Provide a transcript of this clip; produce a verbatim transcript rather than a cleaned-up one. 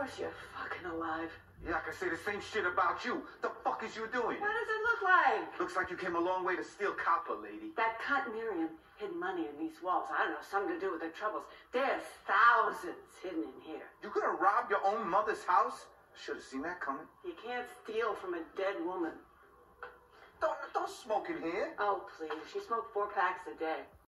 course you're fucking alive. Yeah, I can say the same shit about you. The fuck is you doing? What does it look like? Looks like you came a long way to steal copper, lady. That cunt Miriam hid money in these walls. I don't know, something to do with the troubles. There's thousands hidden in here. You could have robbed your own mother's house? Should have seen that coming. You can't steal from a dead woman. Don't, don't smoke in here. Oh, please. She smoked four packs a day.